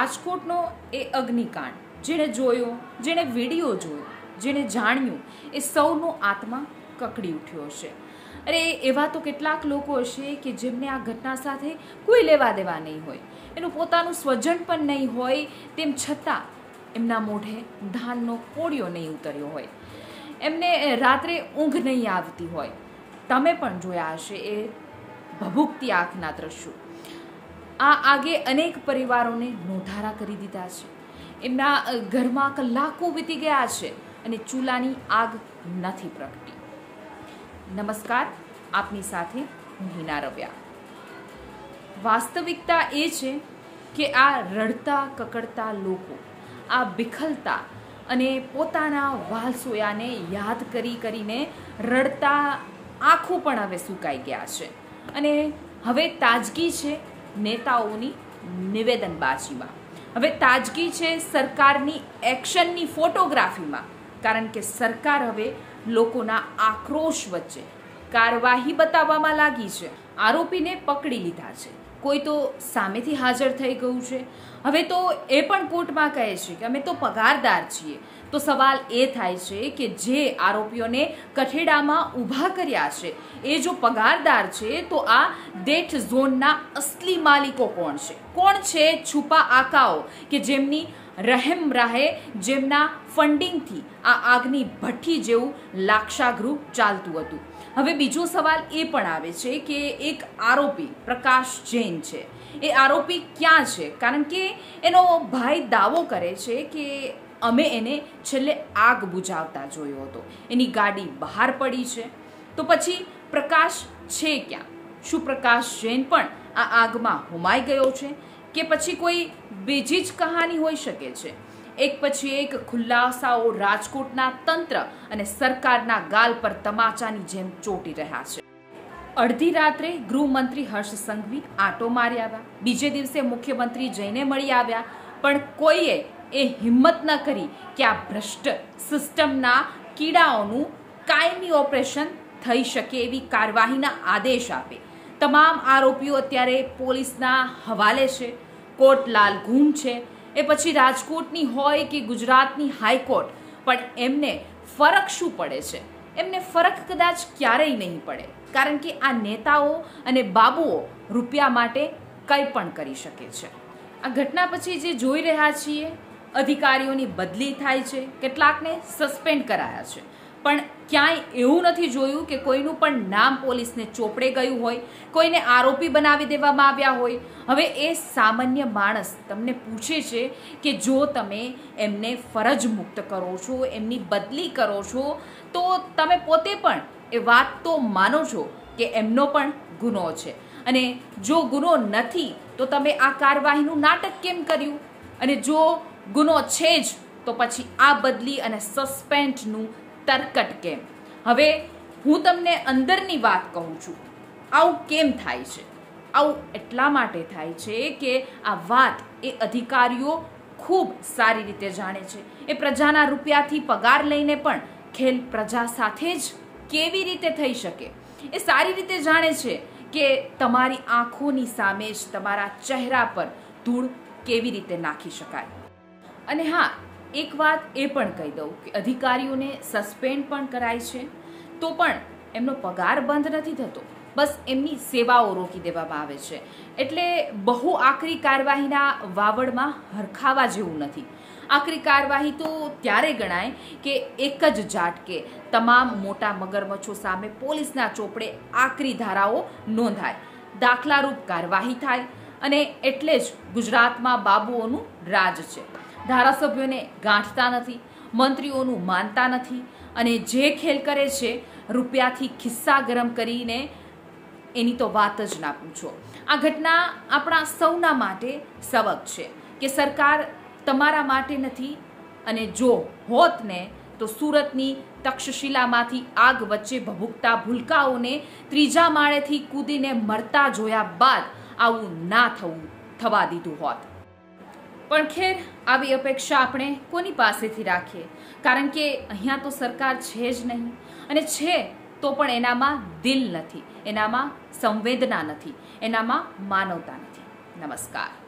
રાજકોટનો એ અગ્નિકાંડ જેણે જોયો, જેણે વિડીયો જોયો, જેણે જાણ્યું, એ સૌનો આત્મા કકડી ઉઠ્યો હશે. અરે એવા તો કેટલાક લોકો હશે કે જેમને આ ઘટના સાથે કોઈ લેવા દેવા નહીં હોય, એનું પોતાનું સ્વજન પણ નહીં હોય, તેમ છતાં એમના મોઢે ધાનનો કોળિયો નહીં ઉતર્યો હોય, એમને રાત્રે ઊંઘ નહીં આવતી હોય. તમે પણ જોયા હશે એ ભભૂકતી આંખના દ્રશ્યો. આ આગે અનેક પરિવારોને નોંધારા કરી દીધા છે. એમના ઘરમાં કલાકો વીતી ગયા છે અને ચૂલાની આગ નથી પ્રગટી. નમસ્કાર, આપની સાથે હું હિના રવ્યા. વાસ્તવિકતા એ છે કે આ રડતા કકડતા લોકો, આ બિખલતા અને પોતાના વાલસોયાને યાદ કરીને રડતા આંખો પણ હવે સુકાઈ ગયા છે અને હવે તાજગી છે નેતાઓની નિવેદનબાજીમાં. હવે તાજગી છે સરકારની એક્શનની ફોટોગ્રાફીમાં, કારણ કે સરકાર હવે લોકોના આક્રોશ વચ્ચે કાર્યવાહી બતાવવામાં લાગી છે. આરોપીને પકડી લીધા છે, કોઈ તો સામેથી હાજર થઈ ગયું છે. હવે તો એ પણ કોર્ટમાં કહે છે કે અમે તો પગારદાર છીએ. તો સવાલ એ થાય છે કે જે આરોપીઓને કઠેડામાં ઊભા કર્યા છે એ જો પગારદાર છે, તો આ ડેથ ઝોનના અસલી માલિકો કોણ છે? કોણ છે છુપા આકાઓ કે જેમની રહેમ રાહે, જેમના ફંડિંગથી આ આગની ભઠ્ઠી જેવું લાક્ષાગૃહ ચાલતું હતું? હવે બીજો સવાલ એ પણ આવે છે કે એક આરોપી પ્રકાશ જૈન છે, એ આરોપી ક્યાં છે? કારણ કે એનો ભાઈ દાવો કરે છે કે અમે એને છેલ્લે આગ બુઝાવતા જોયો હતો, એની ગાડી બહાર પડી છે. તો પછી પ્રકાશ છે ક્યાં? શું પ્રકાશ જૈન પણ આ આગમાં હોમાઈ ગયો છે કે પછી કોઈ બીજી જ કહાની હોઈ શકે છે? એક પછી એક ખુલાસાઓ રાજકોટના તંત્ર અને સરકારના ગાલ પર તમાચાની જેમ ચોંટી રહ્યા છે. અડધી રાત્રે ગૃહમંત્રી હર્ષ સંઘવી આંટો મારી આવ્યા, બીજે દિવસે મુખ્યમંત્રી જઈને મળી આવ્યા, પણ કોઈએ એ હિંમત ન કરી કે આ ભ્રષ્ટ સિસ્ટમના કીડાઓનું કાયમી ઓપરેશન થઈ શકે એવી કાર્યવાહીના આદેશ આપે. તમામ આરોપીઓ અત્યારે પોલીસના હવાલે છે, કોર્ટ લાલ ગુમ છે. એ પછી રાજકોટની હોય કે ગુજરાતની હાઈકોર્ટ, પણ એમને ફરક શું પડે છે? એમને ફરક કદાચ ક્યારેય નહીં પડે, કારણ કે આ નેતાઓ અને બાબુઓ રૂપિયા માટે કંઈ પણ કરી શકે છે. આ ઘટના પછી જે જોઈ રહ્યા છીએ, અધિકારીઓની બદલી થાય છે, કેટલાકને સસ્પેન્ડ કરાયા છે, પણ ક્યાંય એવું નથી જોયું કે કોઈનું પણ નામ પોલીસને ચોપડે ગયું હોય, કોઈને આરોપી બનાવી દેવામાં આવ્યા હોય. હવે એ સામાન્ય માણસ તમને પૂછે છે કે જો તમે એમને ફરજ મુક્ત કરો છો, એમની બદલી કરો છો, તો તમે પોતે પણ એ વાત તો માનો છો કે એમનો પણ ગુનો છે, અને જો ગુનો નથી તો તમે આ કાર્યવાહીનું નાટક કેમ કર્યું? અને જો ગુનો છે જ તો પછી આ બદલી અને સસ્પેન્ડનું તરકટ કેમ? હવે હું તમને અંદરની વાત કહું છું. આવું કેમ થાય છે? આવું એટલા માટે થાય છે કે આ વાત એ અધિકારીઓ ખૂબ સારી રીતે જાણે છે. એ પ્રજાના રૂપિયાથી પગાર લઈને પણ ખેલ પ્રજા સાથે જ કેવી રીતે થઈ શકે એ સારી રીતે જાણે છે કે તમારી આંખોની સામે જ તમારા ચહેરા પર ધૂળ કેવી રીતે નાખી શકાય. અને હા, એક વાત એ પણ કહી દઉં કે અધિકારીઓને સસ્પેન્ડ પણ કરાય છે તો પણ એમનો પગાર બંધ નથી થતો, બસ એમની સેવાઓ રોકી દેવામાં આવે છે. એટલે બહુ આકરી કાર્યવાહીના વાવડમાં હરખાવા જેવું નથી. આકરી કાર્યવાહી તો ત્યારે ગણાય કે એક જ ઝાટકે તમામ મોટા મગરમચ્છો સામે પોલીસના ચોપડે આકરી ધારાઓ નોંધાય, દાખલારૂપ કાર્યવાહી થાય. અને એટલે જ ગુજરાતમાં બાબુઓનું રાજ છે. ધારાસભ્યોને ગાંઠતા નથી, મંત્રીઓનું માનતા નથી, અને જે ખેલ કરે છે રૂપિયાથી ખિસ્સા ગરમ કરીને, એની તો વાત જ ના પૂછો. આ ઘટના આપણા સૌના માટે સબક છે કે સરકાર તમારા માટે નથી, અને જો હોત ને તો સુરતની તક્ષશિલામાંથી આગ વચ્ચે ભભૂકતા ભૂલકાઓને ત્રીજા માળેથી કૂદીને મરતા જોયા બાદ આવું ના થવા દીધું હોત. પણ ખેર, આવી અપેક્ષા આપણે કોની પાસેથી રાખીએ? કારણ કે અહીંયા તો સરકાર છે જ નહીં, અને છે તો પણ એનામાં દિલ નથી, એનામાં સંવેદના નથી, એનામાં માનવતા નથી. નમસ્કાર.